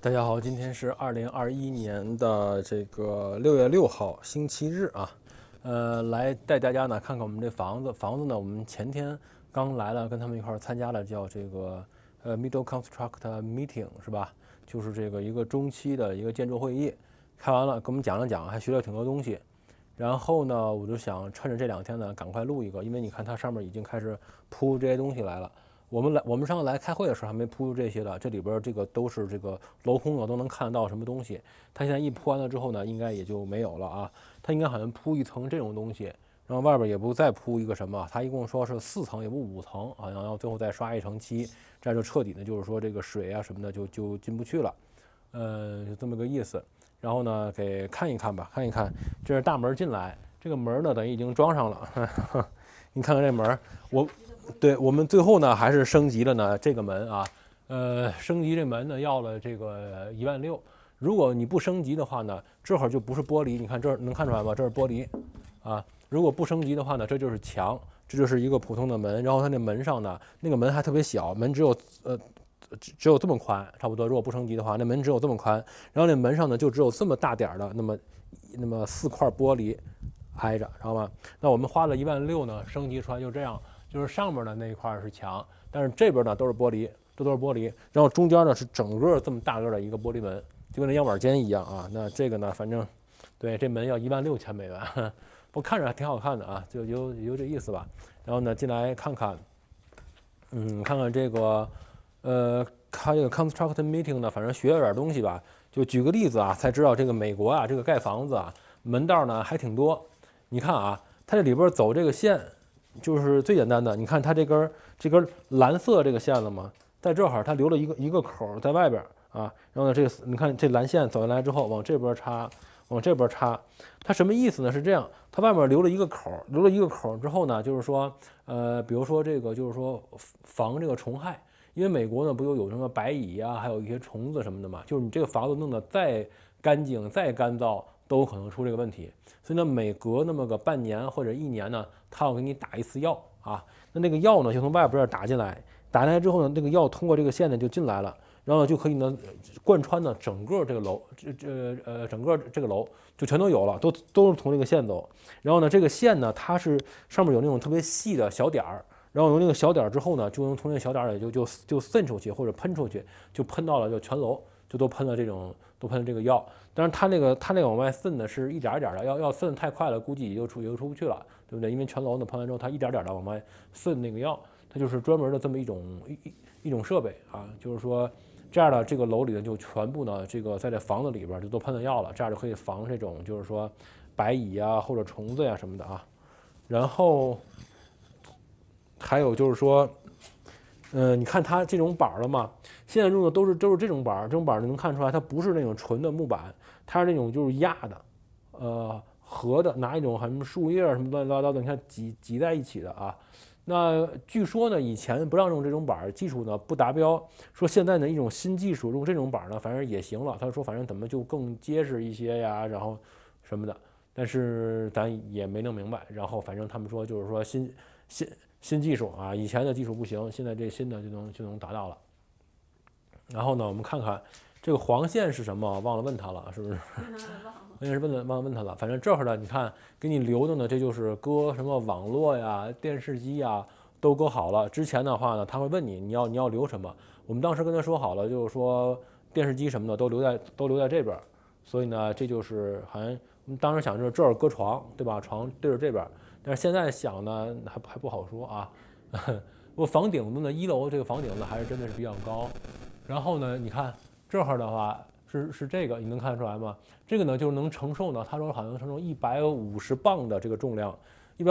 大家好，今天是2021年的这个6月6号，星期日啊。来带大家呢看看我们这房子。房子呢，我们前天刚来了，跟他们一块儿参加了叫这个Middle Construct Meeting 是吧？就是这个一个中期的一个建筑会议。开完了，跟我们讲了讲，还学了挺多东西。然后呢，我就想趁着这2天呢，赶快录一个，因为你看它上面已经开始铺这些东西来了。我们上次来开会的时候还没铺这些的，这里边这个都是这个镂空的，都能看得到什么东西。它现在一铺完了之后呢，应该也就没有了啊。它应该好像铺一层这种东西，然后外边也不再铺一个什么，它一共说是4层，也不5层，好像要最后再刷一层漆，这样就彻底的，就是说这个水啊什么的就进不去了，就这么个意思。然后呢，给看一看吧，看一看，这是大门进来，这个门呢等于已经装上了，你看看这门，我们最后呢还是升级了呢这个门啊，升级这门呢要了这个16000。如果你不升级的话呢，这会儿就不是玻璃，你看这儿能看出来吗？这是玻璃啊。如果不升级的话呢，这就是墙，这就是一个普通的门。然后它那门上呢，那个门还特别小，门只有这么宽，差不多。如果不升级的话，那门只有这么宽。然后那门上呢就只有这么大点儿的那么4块玻璃挨着，知道吗？那我们花了16000呢，升级出来就这样。就是上面的那一块是墙，但是这边呢都是玻璃，这都是玻璃，然后中间呢是整个这么大个的一个玻璃门，就跟那羊板间一样啊。那这个呢，反正对这门要16000美元，不过看着还挺好看的啊，就有这意思吧。然后呢，进来看看，看看这个，看这个 construct meeting 呢，反正学了点东西吧。就举个例子啊，才知道这个美国啊，这个盖房子啊，门道呢还挺多。你看啊，它这里边走这个线。就是最简单的，你看它这根蓝色这个线了吗？在这儿它留了一个口在外边啊。然后呢，你看这蓝线走进来之后，往这边插，往这边插，它什么意思呢？是这样，它外面留了一个口，留了一个口之后呢，就是说，比如说这个就是说防这个虫害，因为美国呢不有什么白蚁啊，还有一些虫子什么的嘛，就是你这个房子弄得再干净、再干燥。都有可能出这个问题，所以呢，每隔那么个半年或者1年呢，他要给你打一次药啊。那个药呢，就从外边打进来，打进来之后呢，那个药通过这个线呢就进来了，然后就可以呢贯穿呢整个这个楼，整个这个楼就全都有了，都是从这个线走。然后呢，这个线呢，它是上面有那种特别细的小点儿，然后有那个小点儿之后呢，就能从那个小点儿里就渗出去或者喷出去，就喷到了就全楼。就都喷了这个药，但是它那个往外渗呢是一点一点的，要渗太快了，估计也就出不去了，对不对？因为全楼呢喷完之后，它一点点的往外渗那个药，它就是专门的这么一种设备啊，就是说这样的这个楼里呢就全部呢这个在这房子里边就都喷了药了，这样就可以防这种就是说白蚁啊或者虫子呀什么的啊，然后还有就是说。你看它这种板了嘛？现在用的都是这种板，这种板能看出来它不是那种纯的木板，它是那种就是压的，合的，拿一种什么树叶什么乱七八糟的，你看挤在一起的啊。那据说呢，以前不让用这种板，技术呢不达标，说现在呢一种新技术用这种板呢，反正也行了。他说反正怎么就更结实一些呀，然后什么的，但是咱也没弄明白。然后反正他们说就是说新技术啊，以前的技术不行，现在这新的就能达到了。然后呢，我们看看这个黄线是什么，忘了问他了，是不是？我也是忘了问他了。反正这会儿呢，你看给你留的呢，这就是搁什么网络呀、电视机呀都搁好了。之前的话呢，他会问你要留什么，我们当时跟他说好了，就是说电视机什么的都留在这边。所以呢，这就是好像我们当时想就是这儿搁床，对吧？床对着这边。但是现在想呢，还不好说啊。不过房顶子呢，1楼这个房顶子还是真的是比较高。然后呢，你看这儿的话是这个，你能看得出来吗？这个呢就是能承受呢，他说好像承受150磅的这个重量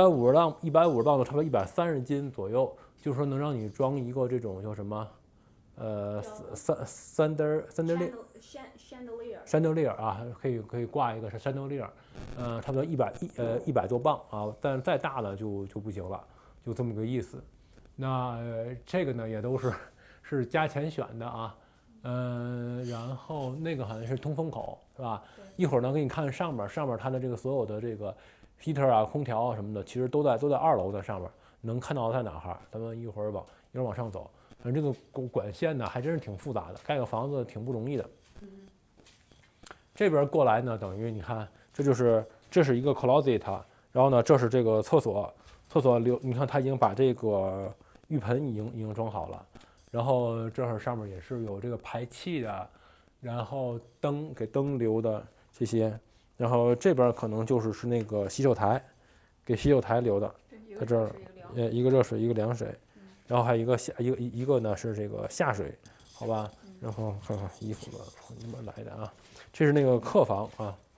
，150磅的差不多130斤左右，就是说能让你装一个这种叫什么chandelier 啊，可以挂一个是 chandelier，差不多100多磅啊，但再大呢就不行了，就这么个意思。那这个呢也都是加钱选的啊，然后那个好像是通风口是吧？一会儿呢给你看上面它的这个所有的这个 heater 啊、空调啊什么的，其实都在2楼的上面，能看到在哪哈？咱们一会儿往上走。 这个管线呢还真是挺复杂的，盖个房子挺不容易的。这边过来呢，等于你看，这是一个 closet， 然后呢，这是这个厕所，你看他已经把这个浴盆已经装好了，然后这儿上面也是有这个排气的，然后给灯留的这些，然后这边可能是那个洗手台，给洗手台留的，在这儿一个热水一个凉水，然后还有一个呢是这个下水，好吧，然后看看衣服怎么来的啊。这是那个客房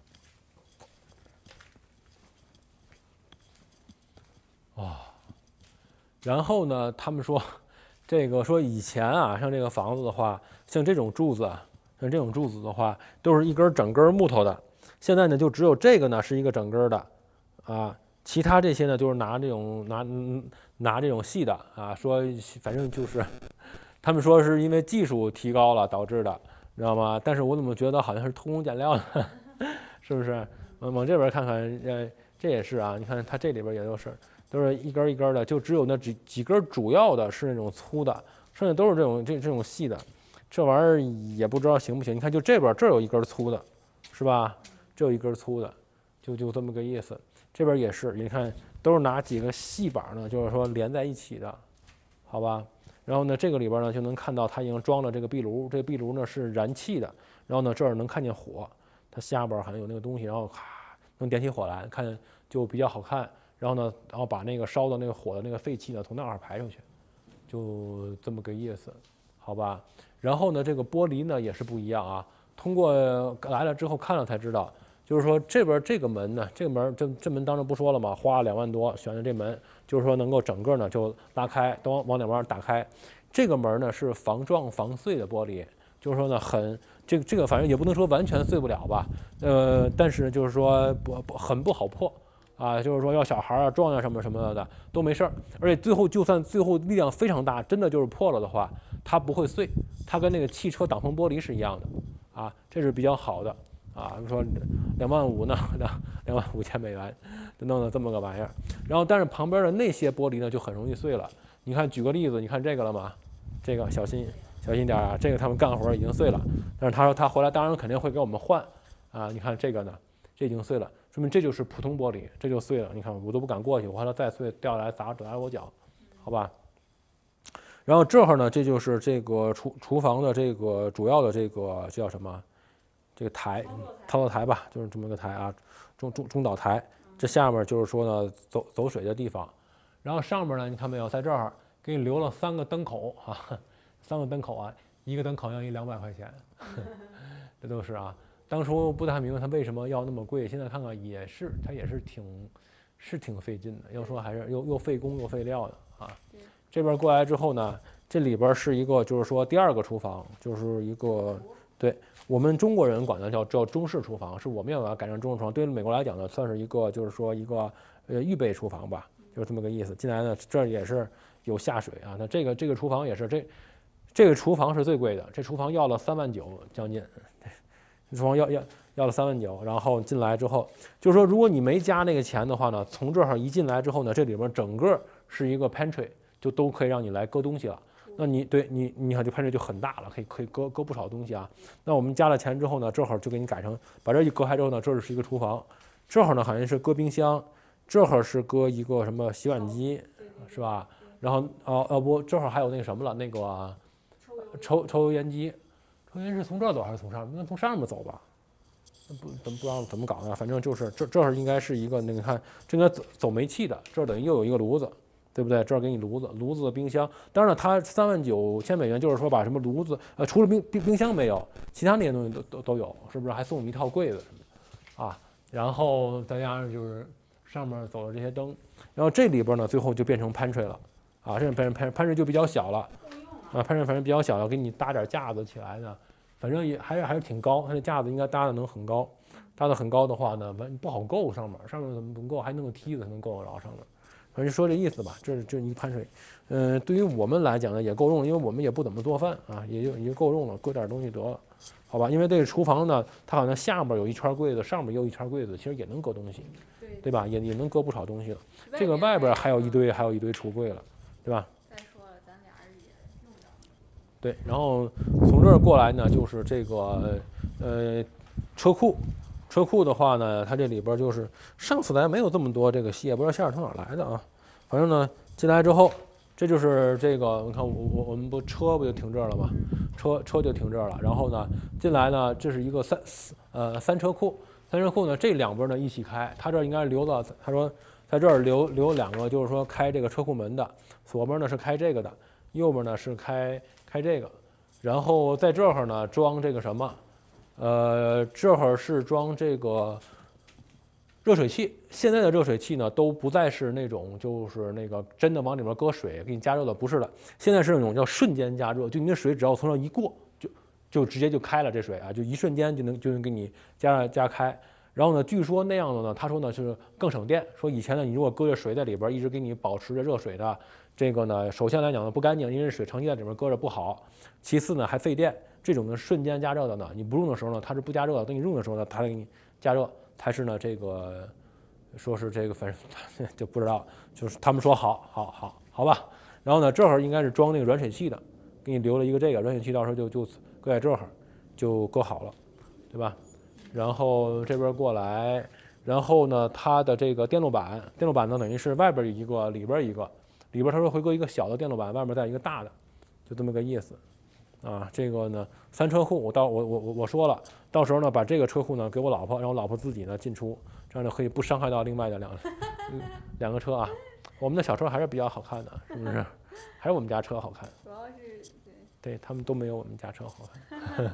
啊，然后呢，他们说，说以前啊，像这个房子的话，像这种柱子的话，都是一根整根木头的。现在呢，就只有这个呢是一个整根的，啊，其他这些呢就是拿这种细的啊。说反正就是，他们说是因为技术提高了导致的。知道吗？但是我怎么觉得好像是偷工减料呢？是不是？往这边看看，这也是啊。你看它这里边也都是一根一根的，就只有那几根主要的是那种粗的，剩下都是这种细的。这玩意儿也不知道行不行。你看，就这边这有一根粗的，是吧？这有一根粗的，就这么个意思。这边也是，你看都是拿几个细板呢，就是说连在一起的，好吧？然后呢，这个里边呢就能看到它已经装了这个壁炉，这个壁炉呢是燃气的。然后呢，这儿能看见火，它下边好像有那个东西，然后咔能点起火来，看就比较好看。然后呢，把那个烧的那个火的那个废气呢从那儿排出去，就这么个意思，好吧？然后呢，这个玻璃呢也是不一样啊。通过来了之后看了才知道，就是说这边这个门呢，这个门这门当然不说了嘛，花了2万多选的这门。就是说能够整个呢就拉开，都往两边打开。这个门呢是防撞防碎的玻璃，就是说呢这个反正也不能说完全碎不了吧，但是就是说很不好破啊，就是说要小孩啊撞啊什么什么的都没事儿，而且就算最后力量非常大，真的就是破了的话，它不会碎，它跟那个汽车挡风玻璃是一样的啊，这是比较好的啊。比如说2万5呢，2万5千美元。就弄了这么个玩意儿，然后但是旁边的那些玻璃呢就很容易碎了。你看，举个例子，你看这个了吗？这个小心点啊！这个他们干活已经碎了，但是他说他回来当然肯定会给我们换啊。你看这个呢，这已经碎了，说明这就是普通玻璃，这就碎了。你看我都不敢过去，我怕它再碎掉下来砸我脚，好吧？然后这会儿呢，这就是这个厨房的这个主要的这个叫什么？这个台操作台吧，就是这么个台啊，中岛台。这下面就是说呢，走水的地方，然后上面呢，你看没有，在这儿给你留了3个灯口啊，3个灯口啊，一个灯口要200块钱，这都是啊。当初不太明白他为什么要那么贵，现在看看它也是挺费劲的，要说还是又费工又费料的啊。这边过来之后呢，这里边是一个就是说第2个厨房，就是一个对。我们中国人管它叫中式厨房，是我们要把它改成中式厨房。对于美国来讲呢，算是一个就是说一个预备厨房吧，就是这么个意思。进来呢，这也是有下水啊。那这个厨房也是这个厨房是最贵的，这厨房要了3万9将近，厨房要了3万9。然后进来之后，就是说如果你没加那个钱的话呢，从这儿一进来之后呢，这里边整个是一个 pantry， 就都可以让你来搁东西了。那你看这pantry就很大了，可以搁不少东西啊。那我们加了钱之后呢，这会儿就给你改成把这一隔开之后呢，这是一个厨房，这会儿呢好像是搁冰箱，这会儿是搁一个什么洗碗机，是吧？然后不，这会儿还有那个什么了，那个抽油烟机，抽油烟是从这儿走还是从上面？应该从上面走吧？不知道怎么搞的，反正就是这儿应该是一个那个看，这应该走煤气的，这儿等于又有一个炉子。对不对？这儿给你炉子、冰箱。当然了，它3万9千美元，就是说把什么炉子，除了冰箱没有，其他那些东西都有，是不是？还送我们一套柜子什么的啊？然后再加上就是上面走了这些灯，然后这里边呢，最后就变成pantry了啊，这pantry就比较小了啊，pantry反正比较小，要给你搭点架子起来呢，反正也还是挺高，它这架子应该搭的能很高，搭的很高的话呢，不好够上面怎么不够？还弄个梯子才能够得着上面。反正说这意思吧，这一个pantry，对于我们来讲呢也够用，因为我们也不怎么做饭啊，也就够用了，搁点东西得了，好吧？因为这个厨房呢，它好像下边有一圈柜子，上面又一圈柜子，其实也能搁东西，对吧？也能搁不少东西了。这个外边还有一堆橱柜了，对吧？ 再说了，咱俩人也用不了对，然后从这儿过来呢，就是这个车库。车库的话呢，它这里边就是上次来没有这么多这个线，不知道线是从哪来的啊。反正呢，进来之后，这就是这个，你看我们不车不就停这儿了吗？车就停这儿了。然后呢，进来呢，这是一个三车库。三车库呢，这两边呢一起开，它这应该留到，他说在这儿留两个，就是说开这个车库门的，左边呢是开这个的，右边呢是开这个，然后在这儿呢装这个什么？这会儿是装这个热水器。现在的热水器呢，都不再是那种就是那个真的往里面搁水给你加热的，不是的。现在是那种叫瞬间加热，就你的水只要从这一过，就直接就开了，这水啊，就一瞬间就能给你加开。然后呢，据说那样的呢，他说呢是更省电。说以前呢，你如果搁着水在里边，一直给你保持着热水的，这个呢，首先来讲呢不干净，因为水长期在里面搁着不好。其次呢还费电。这种呢瞬间加热的呢，你不用的时候呢它是不加热的，等你用的时候呢它给你加热，才是呢这个说是这个反正就不知道，就是他们说好吧。然后呢这会儿应该是装那个软水器的，给你留了一个这个软水器，到时候就搁在这儿就搁好了，对吧？然后这边过来，然后呢它的这个电路板呢等于是外边一个里边一个，里边他说会搁一个小的电路板，外面再一个大的，就这么个意思。啊，这个呢，三车库，我说了，到时候呢，把这个车库呢给我老婆，让我老婆自己呢进出，这样就可以不伤害到另外的两个车啊。我们的小车还是比较好看的，是不是？还是我们家车好看。 主要是对他们都没有我们家车好看。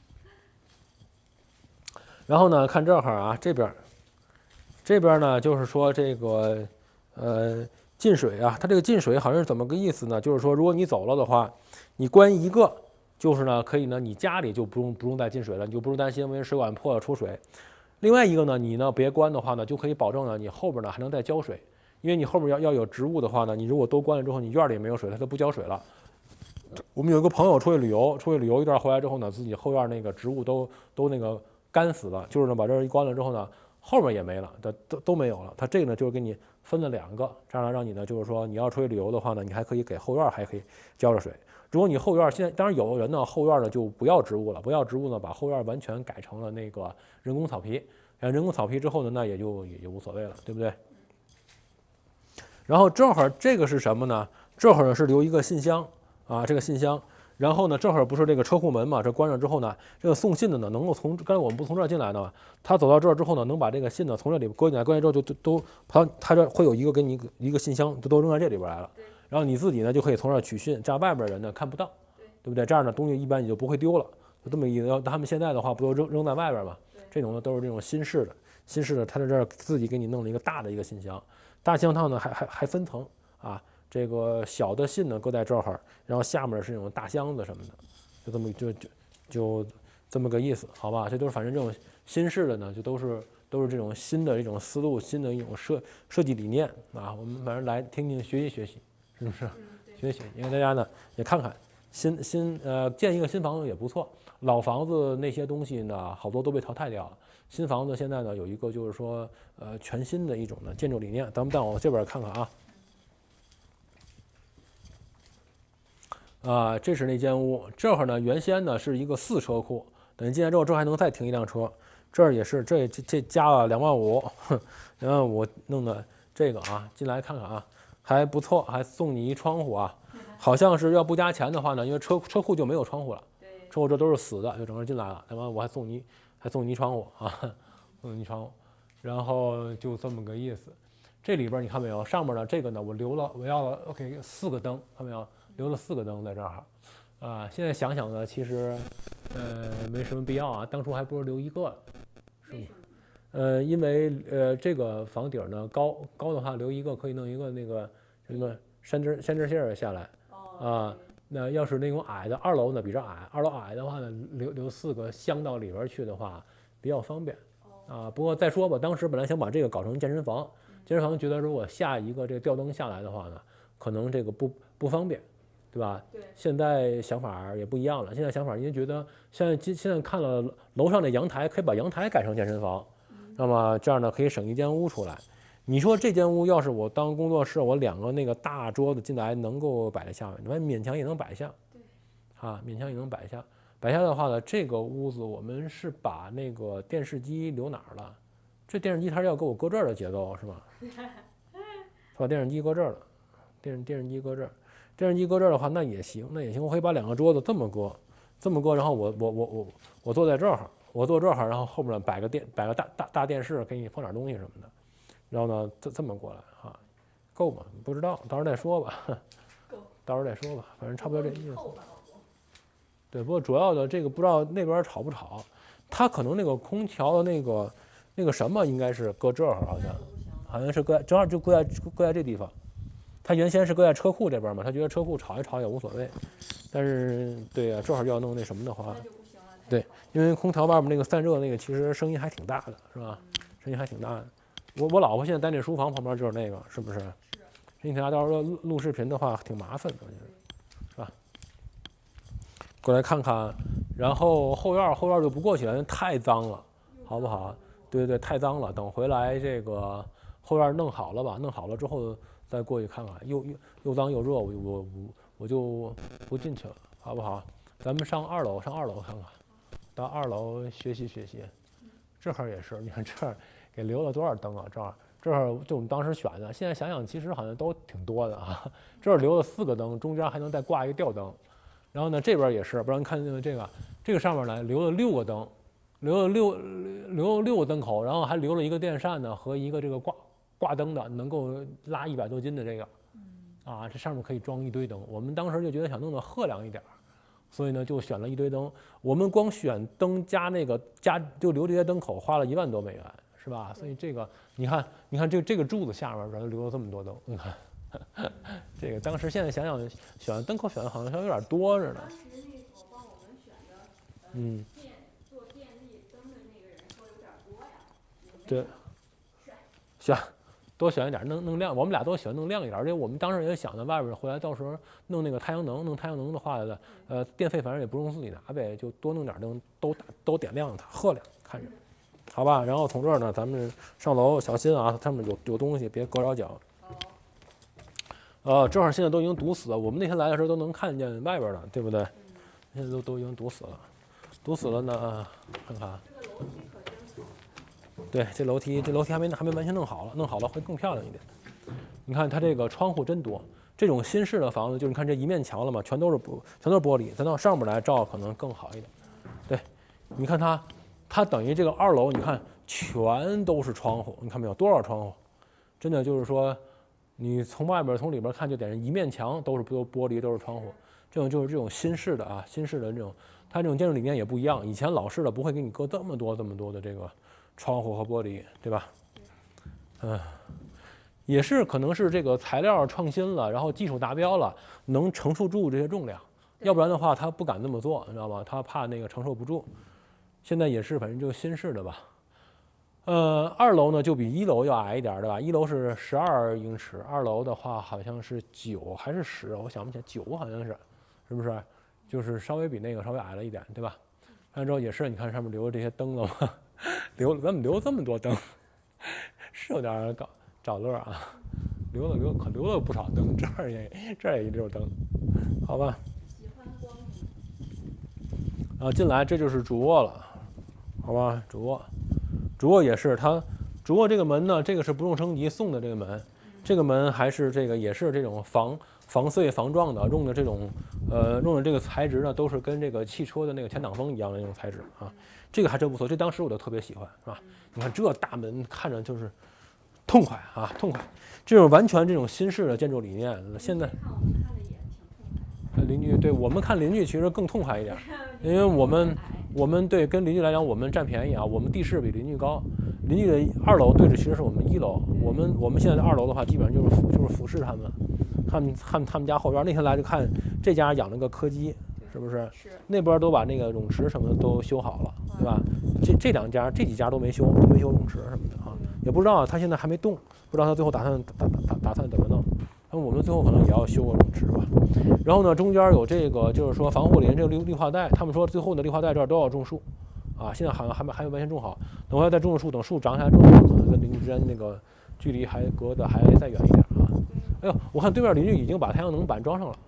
然后呢，看这儿啊，这边呢，就是说这个进水啊，它这个进水好像是怎么个意思呢？就是说，如果你走了的话，你关一个。就是呢，可以呢，你家里就不用再进水了，你就不用担心因为水管破了出水。另外一个呢，你呢别关的话呢，就可以保证呢，你后边呢还能再浇水，因为你后边要有植物的话呢，你如果都关了之后，你院里也没有水，它就不浇水了。我们有一个朋友出去旅游一段回来之后呢，自己后院那个植物都那个干死了，就是呢把这一关了之后呢，后面也没了，都没有了。它这个呢就是给你分了两个，这样让你呢就是说你要出去旅游的话呢，你还可以给后院还可以浇着水。如果你后院现在，当然有的人呢后院呢就不要植物了，不要植物呢，把后院完全改成了那个人工草皮。人工草皮之后呢，那也就无所谓了，对不对？然后正好这个是什么呢？这会儿呢是留一个信箱啊，这个信箱。然后呢，这会儿不是这个车库门嘛？这关上之后呢，这个送信的呢，能够从刚才我们不从这儿进来呢，他走到这儿之后呢，能把这个信呢从这里搁进来，搁进来之后就都他这会有一个给你一个信箱，都扔在这里边来了。然后你自己呢就可以从这儿取信，这样外边人呢看不到，对不对？这样的东西一般你就不会丢了，就这么意思。要他们现在的话不都扔在外边嘛？这种呢都是这种新式的，他在这儿自己给你弄了一个大的一个信箱，大信箱呢还分层啊。这个小的信呢搁在这儿，然后下面是那种大箱子什么的，就这么就这么个意思，好吧？这都是反正这种新式的呢，就都是这种新的一种思路，新的一种设计理念啊。我们反正来听听学习，是不是？学习，因为大家呢也看看建一个新房子也不错，老房子那些东西呢好多都被淘汰掉了。新房子现在呢有一个就是说全新的一种的建筑理念，咱们再往这边看看啊。这是那间屋，这会儿呢原先呢是一个4车库，等于进来之后这还能再停一辆车，这儿也是这加了25000，25000弄的这个啊，进来看看啊，还不错，还送你一窗户啊，好像是要不加钱的话呢，因为车库就没有窗户了，车库这都是死的，就整个进来了，25000我还送你一窗户啊，送你一窗户，然后就这么个意思。这里边你看没有，上面呢这个呢我要了 OK 4个灯，看没有？留了4个灯在这儿，现在想想呢，其实，没什么必要啊。当初还不如留一个，是吗？因为这个房顶呢高的话留一个可以弄一个那个什么山支线下来，那要是那种矮的，2楼呢比这矮，2楼矮的话呢留4个镶到里边去的话比较方便，不过再说吧，当时本来想把这个搞成健身房，觉得如果下一个这个吊灯下来的话呢，可能这个不方便。对吧？对，现在想法也不一样了。现在想法，因为觉得现在看了楼上的阳台，可以把阳台改成健身房，那么这样呢可以省一间屋出来。你说这间屋要是我当工作室，我2个那个大桌子进来能够摆得下吗？你勉强也能摆下， 啊，勉强也能摆下。摆下的话呢，这个屋子我们是把那个电视机留哪儿了？这电视机它是要给我搁这儿的节奏是吗？把电视机搁这儿了，电视机搁这儿，电视机搁这儿的话，那也行，那也行。我可以把2个桌子这么搁，然后我坐在这儿，我坐这儿，然后后面摆个大电视，给你放点东西什么的。然后呢，这么过来啊，够吗？不知道，到时候再说吧。 够， 到时候再说吧，反正差不多这意思。对，不过主要的这个不知道那边吵不吵，它可能那个空调的那个什么应该是搁这儿，好像是正好就搁在这地方。他原先是搁在车库这边嘛，他觉得车库吵一吵也无所谓。但是对呀，正好就要弄那什么的话，对，因为空调外面那个散热那个其实声音还挺大的，是吧？声音还挺大的。我老婆现在在那书房旁边就是那个，是不是？声音挺大，到时候录视频的话挺麻烦的，我觉得，是吧？过来看看，然后后院就不过去了，太脏了，好不好？对，太脏了。等回来这个后院弄好了吧，弄好了之后再过去看看，又脏又热，我就不进去了，好不好？咱们上二楼看看，到2楼学习。这儿也是，你看这儿给留了多少灯啊？这儿就我们当时选的，现在想想其实好像都挺多的啊。这儿留了4个灯，中间还能再挂一个吊灯。然后呢，这边也是，不然看这个上面呢留了6个灯，留了6个灯口，然后还留了一个电扇呢和一个这个挂灯的，能够拉100多斤的这个，啊，这上面可以装一堆灯。我们当时就觉得想弄得赫亮一点，所以呢就选了一堆灯。我们光选灯加就留这些灯口花了1万多美元，是吧？所以这个你看这个柱子下面留了这么多灯，你看。这个当时现在想想选灯口选的好像有点多着呢。 当时那所帮我们选的，做电力灯的那个人说有点多呀。 对，选多选一点，弄亮。我们俩都喜欢弄亮一点，而且我们当时也想着外边回来到时候弄那个太阳能，弄太阳能的话电费反正也不用自己拿呗，就多弄点灯，都点亮它，赫亮看着，好吧？然后从这儿呢，咱们上楼小心啊，上面有东西，别硌着脚。正好现在都已经堵死了。我们那天来的时候都能看见外边了，对不对？现在都已经堵死了呢。看看，对，这楼梯还没完全弄好了会更漂亮一点。你看它这个窗户真多，这种新式的房子就是你看这一面墙了嘛，全都是玻璃，咱到上面来照可能更好一点。对，你看它等于这个2楼，你看全都是窗户，你看没有多少窗户？真的就是说。你从外边从里边看，就得一面墙都是玻璃，都是窗户。就是这种新式的这种，它这种建筑理念也不一样。以前老式的不会给你搁这么多的这个窗户和玻璃，对吧？也是可能是这个材料创新了，然后技术达标了，能承受住这些重量。要不然的话，他不敢这么做，你知道吗？他怕那个承受不住。现在也是，反正就新式的吧。2楼呢就比1楼要矮一点，对吧？1楼是12英尺，2楼的话好像是9还是10，我想不起来，9好像是不是？就是稍微比那个稍微矮了一点，对吧？看之后也是，你看上面留这些灯了吗？咱们留这么多灯，是有点找乐啊！留了不少灯，这儿也一溜灯，好吧？ 喜欢光明。 然后进来这就是主卧了，好吧？主卧也是，主卧这个门呢，这个是不用升级送的这个门，这个门还是也是这种防碎防撞的，用的这个材质呢，都是跟这个汽车的那个前挡风一样的那种材质啊，这个还真不错，这当时我就特别喜欢，是吧？你看这大门看着就是痛快啊，痛快，这种完全这种新式的建筑理念，现在邻居对我们看邻居其实更痛快一点，因为我们对跟邻居来讲，我们占便宜啊，我们地势比邻居高，邻居的2楼对着其实是我们1楼，我们现在的2楼的话，基本上就是俯视他们家后院。那天来就看这家养了个柯基，是不是？ 是。 那边都把那个泳池什么的都修好了，对吧？这几家都没修泳池什么的啊，也不知道他现在还没动，不知道他最后打算怎么弄。那我们最后可能也要修个泳池吧。然后呢，中间有这个就是说防护林这个绿化带，他们说最后的绿化带这儿都要种树，啊，现在好像还没完全种好。等回来再种树，等树长起来之后，可能跟邻居之间那个距离还隔得还再远一点啊。哎呦，我看对面邻居已经把太阳能板装上了。 对。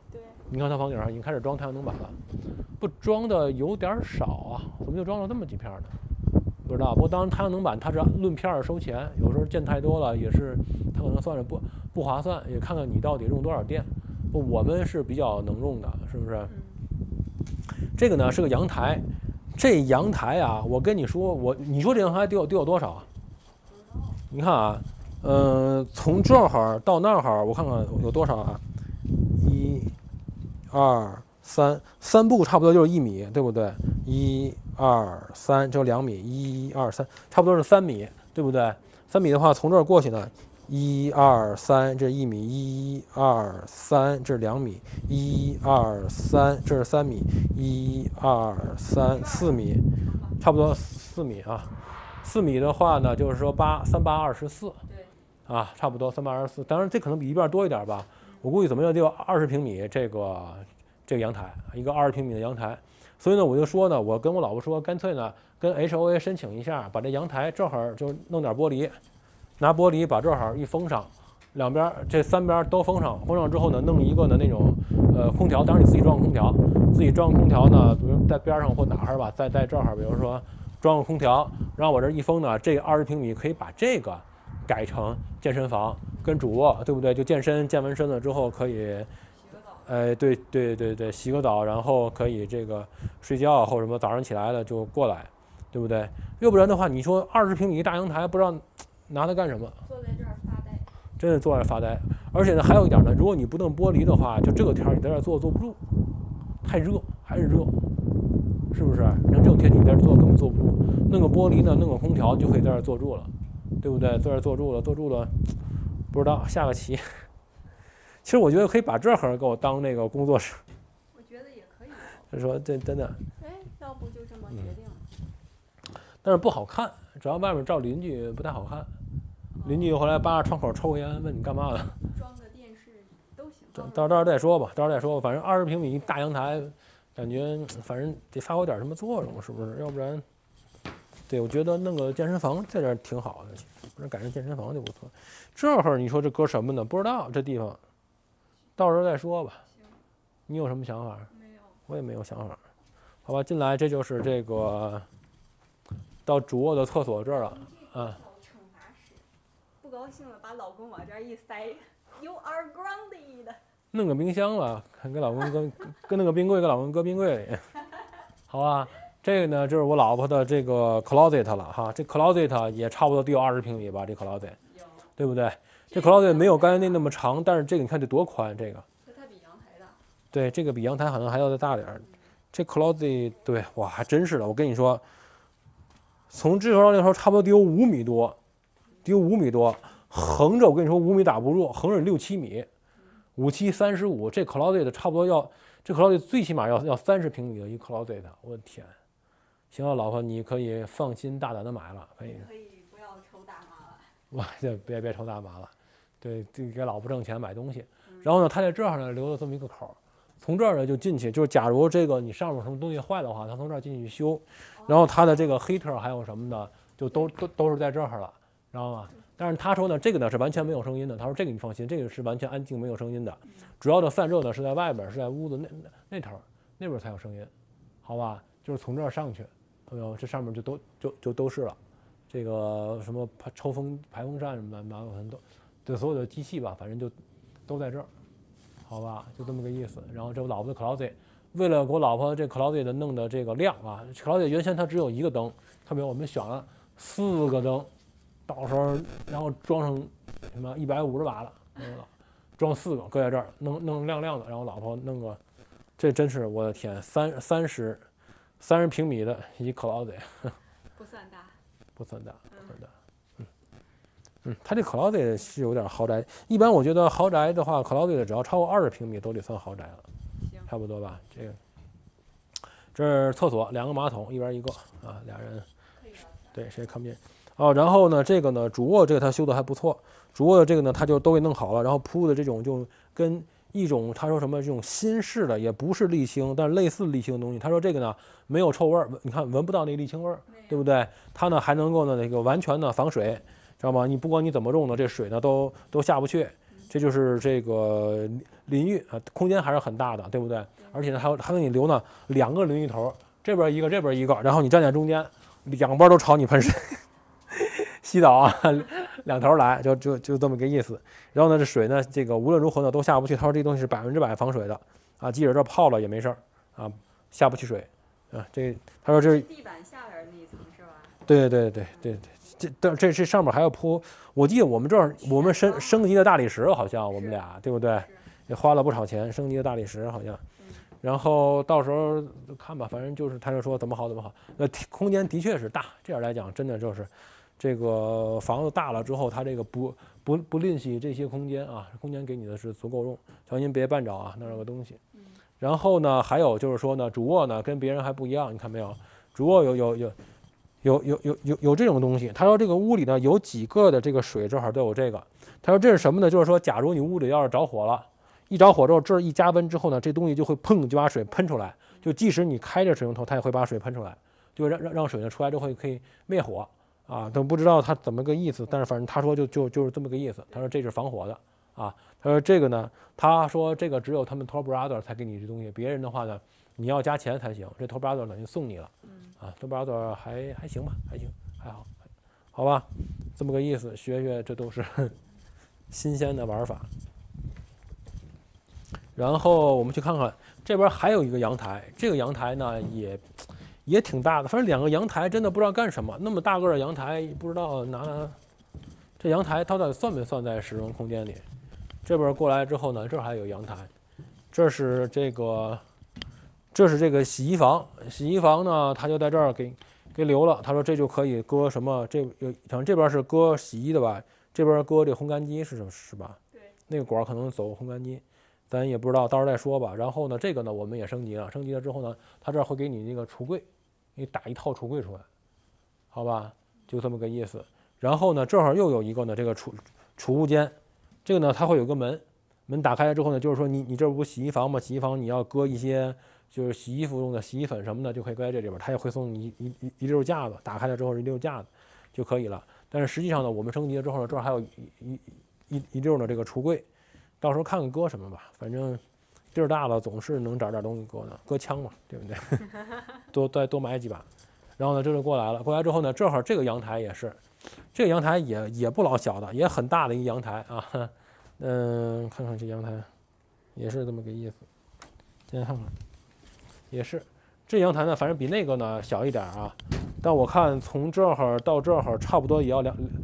你看它房顶上已经开始装太阳能板了，不装的有点少啊，怎么就装了这么几片呢？不知道。不过当然太阳能板它是论片收钱，有时候建太多了也是它可能算是不划算，也看看你到底用多少电。我们是比较能用的，是不是？这个呢是个阳台，这阳台啊，我跟你说，你说这阳台得有多少啊？你看啊，从这儿到那儿，我看看有多少啊？1、2、3，三步差不多就是1米，对不对？1、2、3就2米，1、2、3差不多是3米，对不对？3米的话，从这儿过去呢，1、2、3这1米，1、2、3这2米，1、2、3这是3米，1、2、3 4米，差不多4米啊。4米的话呢，就是说3、8、24，啊，差不多3、8、24。当然这可能比一半多一点吧，我估计怎么样得有20平米这个阳台，一个20平米的阳台。所以呢，我就说呢，我跟我老婆说，干脆呢跟 HOA 申请一下，把这阳台正好就弄点玻璃，拿玻璃把正好一封上，两边这3边都封上，封上之后呢，弄一个的那种空调，当然你自己装个空调，自己装个空调呢，比如在边上或哪儿吧，在这儿，比如说装个空调，然后我这一封呢，这20平米可以把这个改成健身房跟主卧，对不对？就健完身了之后可以。对，洗个澡，然后可以这个睡觉或者什么，早上起来了就过来，对不对？要不然的话，你说20平米大阳台，不知道拿它干什么？ 坐在这儿发呆， 真是坐在这儿发呆。而且呢，还有一点呢，如果你不弄玻璃的话，就这个天你在这儿坐不住，太热，还是热，是不是？你看这种天气你在这儿坐根本坐不住，弄个玻璃呢，弄个空调就可以在这儿坐住了，对不对？在这儿坐住了，不知道下个棋。其实我觉得可以把这儿给我当那个工作室。 我觉得也可以。 他说这真的。 要不就这么决定了。 但是不好看，主要外面照邻居不太好看。邻居回来扒着窗口抽烟，问你干嘛的？ 装个电视都行。 到时候再说吧，反正20平米大阳台，感觉反正得发挥点什么作用，是不是？要不然，对我觉得弄个健身房在这儿挺好的，不是改成健身房就不错。这会儿你说这搁什么呢？不知道这地方。到时候再说吧。你有什么想法？ 没有， 我也没有想法。好吧，进来这就是这个到主卧的厕所这儿了啊。 惩罚室，不高兴了把老公往这儿一塞 ，You are grounded。 弄个冰箱了，跟老公跟那个冰柜，跟老公搁冰柜里。好吧，这个呢就是我老婆的这个 closet 了哈，这 closet 也差不多得有20平米吧，这 closet， 对不对？这 closet 没有刚才那么长，但是这个你看这多宽，这个。 它比阳台大。 对，这个比阳台好像还要再大点儿。这 closet 对，哇，还真是的。我跟你说，从这头那头差不多得有5米多，横着我跟你说5米打不住，横着6、7米，5、7、35。这 closet 差不多要，这 closet 最起码要30平米的一 closet。我的天！行了，老婆，你可以放心大胆的买了，可以不要抽大麻了。 哇，别抽大麻了。对，给老婆挣钱买东西。然后呢，他在这儿呢留了这么一个口，从这儿呢就进去。就是假如这个你上面什么东西坏的话，他从这儿进去修。然后他的这个heater还有什么的，就都是在这儿了，知道吗？但是他说呢，这个呢是完全没有声音的。他说这个你放心，这个是完全安静没有声音的。主要的散热呢是在外边，是在屋子那头那边才有声音，好吧？就是从这儿上去，朋友，这上面就都是了。这个什么抽风排风扇什么的，麻烦都。对所有的机器吧，反正就都在这儿，好吧，就这么个意思。然后这我老婆的 closet， 为了给我老婆这 closet 的弄的这个亮啊 ，closet 原先它只有1个灯，特别我们选了4个灯，到时候然后装上什么150瓦了，装4个搁在这儿，弄亮亮的。然后老婆弄个，这真是我的天，30平米的一 closet， 不算大， 不算大。它这 closet 是有点豪宅。一般我觉得豪宅的话 ，closet 只要超过20平米都得算豪宅了，差不多吧？这是厕所，2个马桶，一边一个啊，俩人，对，谁也看不见。哦，然后呢，这个呢，主卧这个他修的还不错，主卧的这个呢，他就都给弄好了，然后铺的这种就跟一种他说什么这种新式的，也不是沥青，但是类似沥青的东西。他说这个呢没有臭味儿，你看闻不到那个沥青味儿，对不对？它呢还能够呢那个完全的防水。知道吗？你不管你怎么用呢，这水呢都下不去。 这就是这个淋浴啊，空间还是很大的，对不对？而且呢，还给你留呢2个淋浴头，这边一个，这边一个，然后你站在中间，两边都朝你喷水，洗澡啊，2头来，就这么个意思。然后呢，这水呢，这个无论如何呢都下不去。他说这东西是100%防水的啊，即使这泡了也没事儿啊，下不去水啊。他说这是地板下边那一层是吧？ 对，这上面还要铺。我记得我们这儿我们升级的大理石，好像我们俩对不对？也花了不少钱升级的大理石好像。然后到时候看吧，反正就是他就说怎么好。那空间的确是大，这样来讲真的就是这个房子大了之后，它这个不吝惜这些空间啊，空间给你的是足够用，小心别绊着啊，那儿有个东西。然后呢，还有就是说呢，主卧呢跟别人还不一样，你看没有？主卧有这种东西。他说这个屋里呢有几个的这个水正好都有这个。他说这是什么呢？就是说，假如你屋里要是着火了，一着火之后，这儿一加温之后呢，这东西就会砰就把水喷出来。就即使你开着水龙头，它也会把水喷出来，就让水呢出来之后可以灭火啊。都不知道他怎么个意思，但是反正他说就是这么个意思。他说这是防火的啊。他说这个呢，他说这个只有他们 Toll Brothers 才给你这东西，别人的话呢，你要加钱才行。这 Toll Brothers 等于送你了啊。Toll Brothers 还行吧，还好，好吧，这么个意思。学这都是新鲜的玩法。然后我们去看看这边还有一个阳台，这个阳台呢也挺大的，反正2个阳台真的不知道干什么，那么大个的阳台不知道拿这阳台它到底算没算在使用空间里？这边过来之后呢，这儿还有阳台，这是这个洗衣房，洗衣房呢它就在这儿给留了，他说这就可以搁什么，像这边是搁洗衣的吧，这边搁这烘干机是吧？ 对， 那个管可能走烘干机。咱也不知道，到时候再说吧。然后呢，这个呢我们也升级了，升级了之后呢，它这儿会给你那个橱柜，给你打一套橱柜出来，好吧，就这么个意思。然后呢，这儿又有一个呢，这个储物间，这个呢它会有个门打开了之后呢，就是说你这不洗衣房吗？洗衣房你要搁一些就是洗衣服用的洗衣粉什么的，就可以搁在这里边，它也会送你一溜架子，打开了之后是一溜架子就可以了。但是实际上呢，我们升级了之后呢，这儿还有一溜的这个橱柜。到时候看看搁什么吧，反正地儿大了总是能找点东西搁呢，搁枪嘛，对不对？再多买几把。然后呢，这就过来了，过来之后呢，正好这个阳台也是，这个阳台也不老小的，也很大的一阳台啊。看看这阳台，也是这么个意思。先看看，也是这阳台呢，反正比那个呢小一点啊，但我看从这儿到这儿差不多也要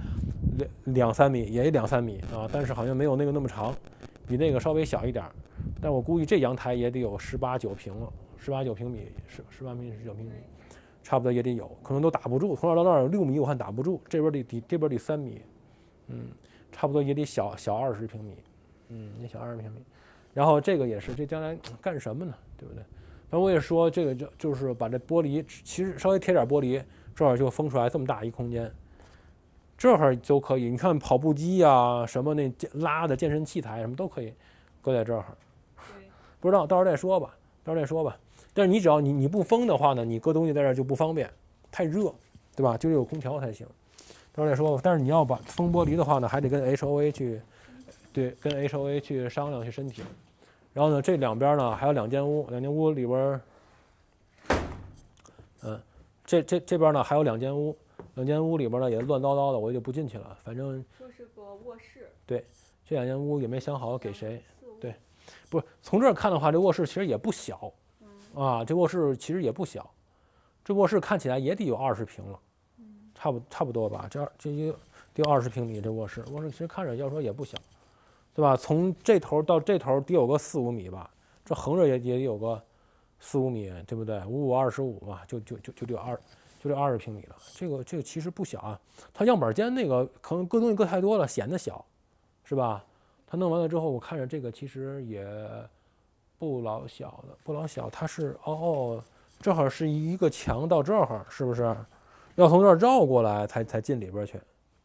2-3米，也2-3米啊，但是好像没有那个那么长。比那个稍微小一点，但我估计这阳台也得有18-9平了，18-9平米，18平米19平米，差不多也得有，可能都打不住。从这儿到那儿6米，我看打不住，这边得3米，差不多也得小20平米，也小20平米。然后这个也是，这将来干什么呢？对不对？反正我也说这个就是把这玻璃，其实稍微贴点玻璃，这儿就封出来这么大一空间。这儿就可以，你看跑步机呀，什么那拉的健身器材什么都可以搁在这儿。不知道，到时候再说吧，但是你只要你不封的话呢，你搁东西在这儿就不方便，太热，对吧？就得有空调才行。到时候再说吧。但是你要把封玻璃的话呢，还得跟 HOA 去商量去申请。然后呢，这两边呢还有2间屋，2间屋里边，这边呢还有2间屋。2间屋里边呢也乱糟糟的，我就不进去了。反正说是个卧室。 对，这2间屋也没想好给谁。对，不是从这儿看的话，这卧室其实也不小，这卧室其实也不小，这卧室看起来也得有20平了，差不多吧。这得有20平米，这卧室其实看着要说也不小，对吧？从这头到这头得有个4-5米吧，这横着也得有个4-5米，对不对？5-5-25嘛，就这20平米了，这个其实不小啊。它样板间那个可能搁东西搁太多了，显得小，是吧？它弄完了之后，我看着这个其实也不老小的，它是正好是一个墙到这儿，是不是？要从这儿绕过来才进里边去。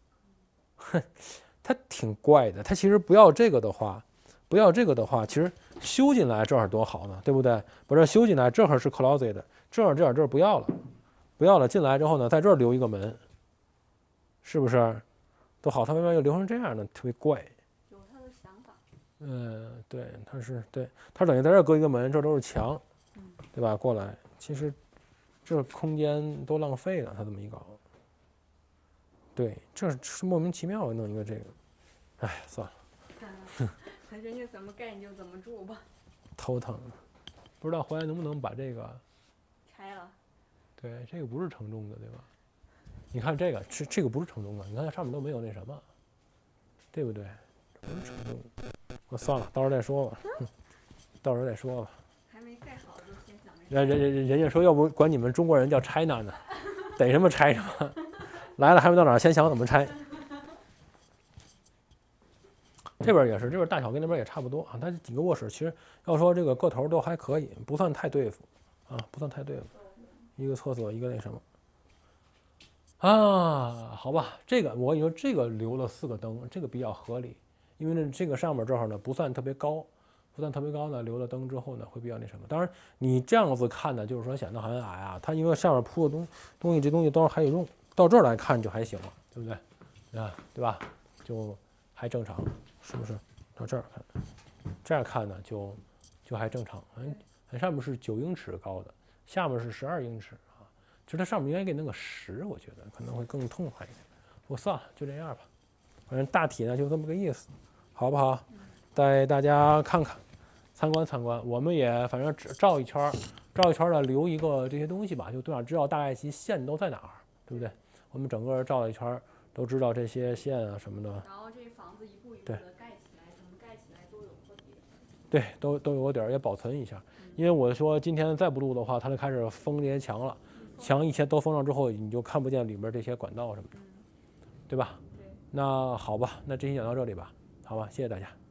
它挺怪的。它其实不要这个的话，其实修进来这儿多好呢，对不对？把这修进来，这儿是 closet 的，这儿不要了，进来之后呢，在这儿留一个门，是不是？多好，他为什么又留成这样呢？特别怪。 有他的想法。 对，它等于在这儿搁一个门，这都是墙，对吧？过来，其实这空间多浪费了，它这么一搞。对，这是莫名其妙弄一个这个，哎，算了。 人家怎么盖你就怎么住吧。 头疼，不知道回来能不能把这个拆了。 对，这个不是承重的，对吧？你看这个，这个不是承重的，你看它上面都没有那什么，对不对？不是承重的。我算了，到时候再说吧。到时候再说吧。 还没盖好就先想着。 人家说，要不管你们中国人叫China呢，逮什么拆什么。来了还没到哪儿，先想怎么拆。这边也是，这边大小跟那边也差不多啊。它几个卧室其实要说这个个头都还可以，不算太对付啊，不算太对付。一个厕所，一个那什么啊？好吧，这个我跟你说，这个留了4个灯，这个比较合理，因为呢这个上面正好呢不算特别高，呢留了灯之后呢会比较那什么。当然你这样子看呢，就是说显得很矮啊。它因为上面铺的东西，这东西都还有用，到这儿来看就还行了，对不对？啊，对吧？就还正常。是不是到这儿看？这样看呢，就还正常。上面是9英尺高的，下面是12英尺啊。其实它上面应该给弄个10，我觉得可能会更痛快一点。我算了，就这样吧。反正大体呢就这么个意思，好不好？带大家看看，参观。我们也反正照一圈的留一个这些东西吧，就对吧？知道大概其线都在哪儿，对不对？我们整个照了一圈，都知道这些线啊什么的。 然后这房子一步一步的盖起来，怎么盖起来都有个底。 对，都有个底儿，也保存一下。因为我说今天再不录的话，它就开始封这些墙了。墙一切都封上之后，你就看不见里面这些管道什么的，对吧？那好吧，那这期讲到这里吧，好吧，谢谢大家。